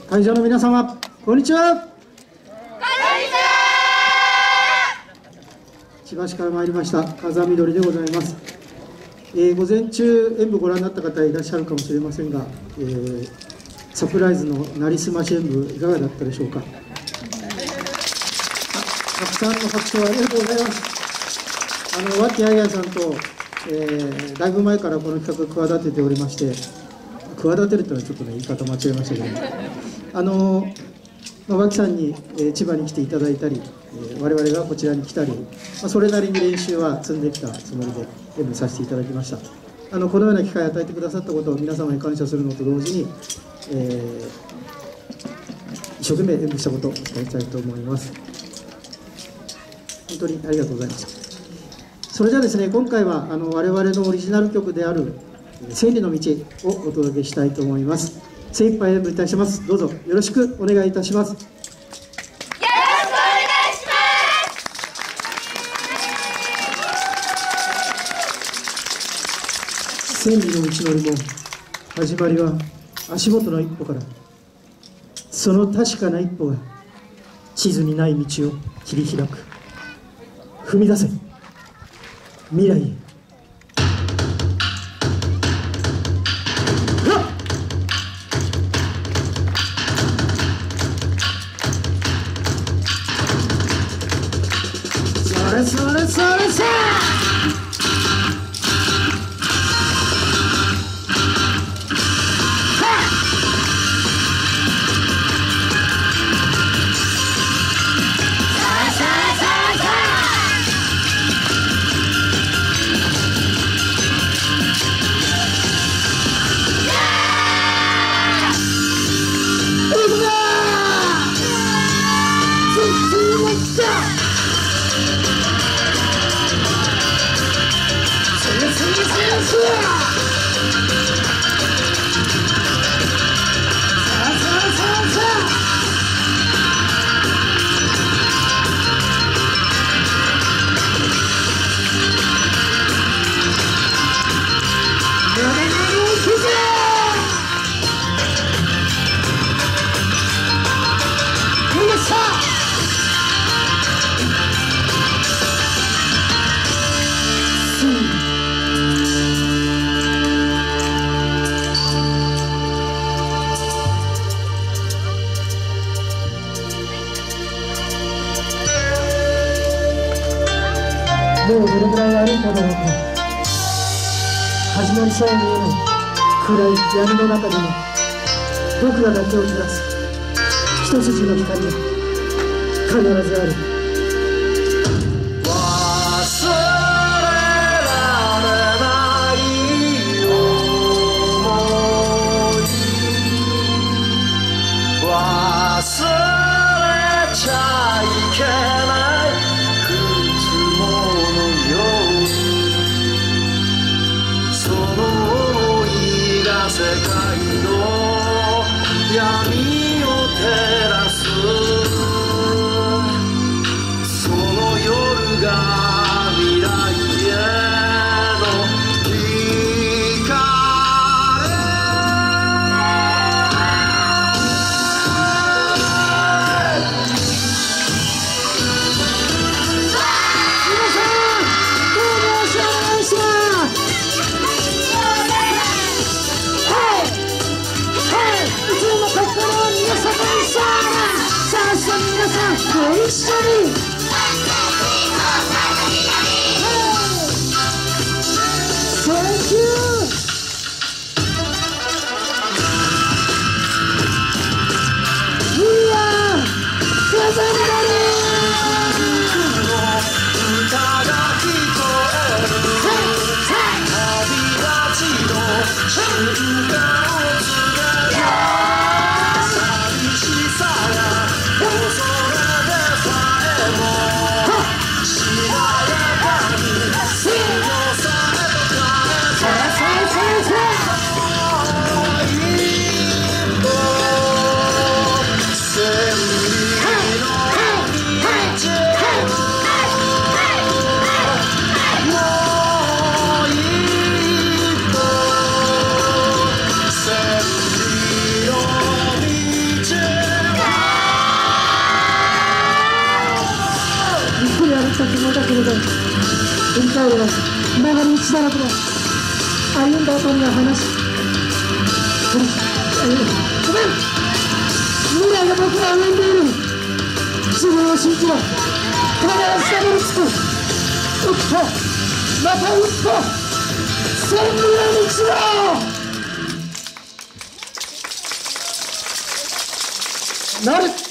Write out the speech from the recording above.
会場の皆様、こんにちは。こんにちは。千葉市から参りました風見鶏でございます。午前中演舞ご覧になった方いらっしゃるかもしれませんが、サプライズのなりすまし演舞いかがだったでしょうか。たくさんの拍手をありがとうございます。和気あいあいさんと、だいぶ前からこの企画企てておりまして、企てるというのはちょっとね言い方間違えましたけど、和気さんに、千葉に来ていただいたり、我々がこちらに来たり、それなりに練習は積んできたつもりで演舞させていただきました。このような機会を与えてくださったことを皆様に感謝するのと同時に、一生懸命演舞したことを伝えたいと思います。本当にありがとうございました。それじゃあですね、今回は我々のオリジナル曲である「千里の道」をお届けしたいと思います。精一杯演舞いたします。どうぞよろしくお願いいたします。千里の道のりも始まりは足元の一歩から、その確かな一歩が地図にない道を切り開く。踏み出せ未来へ。それそれそれそれ。もうどれくらい歩いただろうか。始まりそうに見えない暗い闇の中でも、僕らだけを照らす一筋の光が必ずある。 忘れられない想い、忘れちゃいけないくつものように、その想いが世界の闇を照らす。 ったつもりだけれど、振り返れば曲がり道だらけだ。歩んだ後には話ごめん、未来が僕は歩んでいる。自分を信じろ。必ずたどり着く。一歩また一歩、千里の道をなる。